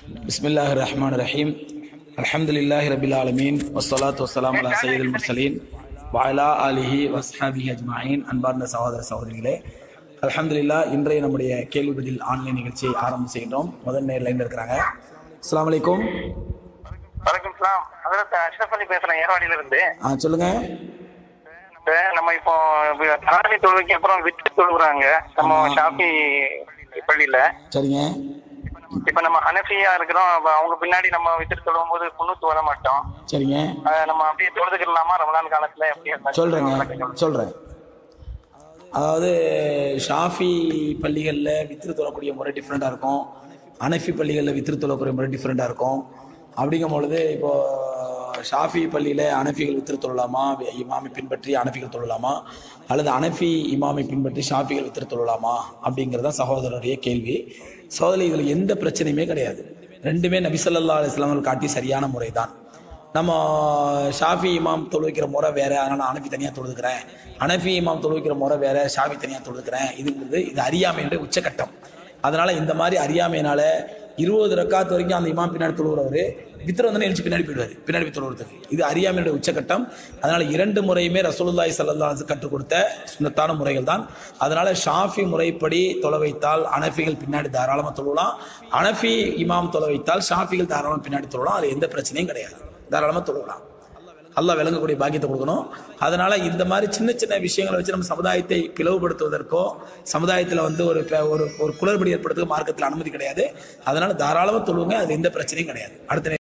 பிஸ்மில்லாஹிர் ரஹ்மானிர் ரஹீம். அல்ஹம்துலில்லாஹி ரப்பில் ஆலமீன் வஸ்ஸலாத்து வஸ்ஸலாமு அலா சய்யிதில் முர்சலீன் வ அலா ஆலிஹி வஸ்ஹாபிஹி அஜ்மஈன். அன்பார்ந்த சகோதர சகோதரிகளே, அல்ஹம்துலில்லாஹ். இன்றைய நம்முடைய கேள்வி பதில் ஆன்லைன் நிகழ்ச்சியை ஆரம்பம் செய்கின்றோம். முதல் நேர் லைன்ல இருக்கிறாங்க. அஸ்ஸலாமு அலைக்கும். வணக்கம் சலாம். ஹஜ்ரத் அஷ்ரஃப் அலி பேசுறேன், ஏர்வாடியில இருந்து. சொல்லுங்க. நம்ம இப்போ தராவி தொழுகைக்கு அப்புறம் விட்டு தொழுகிறாங்க நம்ம ஷாஃபி பள்ளியில. சரிங்க. இப்ப நம்ம ஹனஃபியா இருக்கிறோம், அவங்க பின்னாடி நம்ம விட்டு தொழுவும் போது குன்னூத்து வர மாட்டோம். சரிங்க. நம்ம அப்படியே தொழுதுக்கலாமா ரமலான் காலத்துல? எப்படி சொல்றேன். அதாவது ஷாஃபி பள்ளிகளில் வித்திரு தொழக்கூடிய முறை டிஃப்ரெண்ட்டாக இருக்கும், ஹனஃபி பள்ளிகளில் வித்திரு தொழக்கூடிய முறை டிஃப்ரெண்ட்டாக இருக்கும். அப்படிங்கும் பொழுது இப்போ ஷாஃபி பள்ளியில் அனஃபிகள் வித்திரு தொழலாமா, இமாமை பின்பற்றி அனஃபிகள் தொழலாமா, அல்லது அனஃபி இமாமை பின்பற்றி ஷாஃபிகள் வித்திரு தொழலாமா அப்படிங்கிறது தான் சகோதரருடைய கேள்வி. சகோதரி, இதில் எந்த பிரச்சனையுமே கிடையாது. ரெண்டுமே நபி ஸல்லல்லாஹு அலைஹி வஸல்லம் காட்டி சரியான முறை தான். நம்ம ஷாஃபி இமாம் தொழுவிக்கிற முறை வேறு, அதனால் நான் அனஃபி தனியாக தொழுதுக்கிறேன், அனஃபி இமாம் தொழுவிக்கிற முறை வேறு, ஷாஃபி தனியாக தொழுதுக்கிறேன், இது அறியாமையுடைய உச்சக்கட்டம். அதனால் இந்த மாதிரி அறியாமையினால 20 ரக்காத் வரைக்கும் அந்த இமாம் பின்னாடி தொழுகிறவர் வித்திர வந்து எழுச்சி பின்னாடி போயிடுவார், பின்னாடி தொழுகிறதுக்கு. இது அறியாமையுடைய உச்சக்கட்டம். அதனால் 2 முறையுமே ரசூலுல்லாஹி ஸல்லல்லாஹு அலைஹி வஸல்லம் கற்றுக் கொடுத்த சுன்னத்தான முறைகள் தான். அதனால் ஷாஃபி முறைப்படி தொலை வைத்தால் அனஃபிகள் பின்னாடி தாராளமாக தொழலாம், அனஃபி இமாம் தொலை வைத்தால் ஷாஃபிகள் தாராளமாக பின்னாடி தொழலாம். அது எந்த பிரச்சனையும் கிடையாது, தாராளமாக தொழலாம். அல்லாஹ் விளங்கக்கூடிய பாக்கியத்தை கொடுக்கணும். அதனால இந்த மாதிரி சின்ன சின்ன விஷயங்களை வச்சு நம்ம சமுதாயத்தை பிளவுபடுத்துவதற்கோ சமுதாயத்தில் வந்து ஒரு குளறுபடி ஏற்படுத்துவதற்கு மார்க்கத்தில் அனுமதி கிடையாது. அதனால தாராளமாக தொழுவுங்க, அது எந்த பிரச்சனையும் கிடையாது. அடுத்த